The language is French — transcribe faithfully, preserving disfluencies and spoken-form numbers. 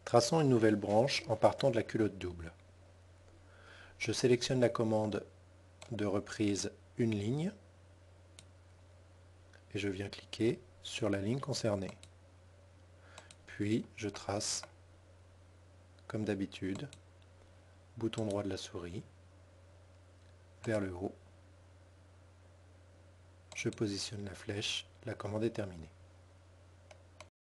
Traçons une nouvelle branche en partant de la culotte double. Je sélectionne la commande de reprise une ligne et je viens cliquer sur la ligne concernée. Puis je trace, comme d'habitude, bouton droit de la souris, vers le haut. Je positionne la flèche, la commande est terminée.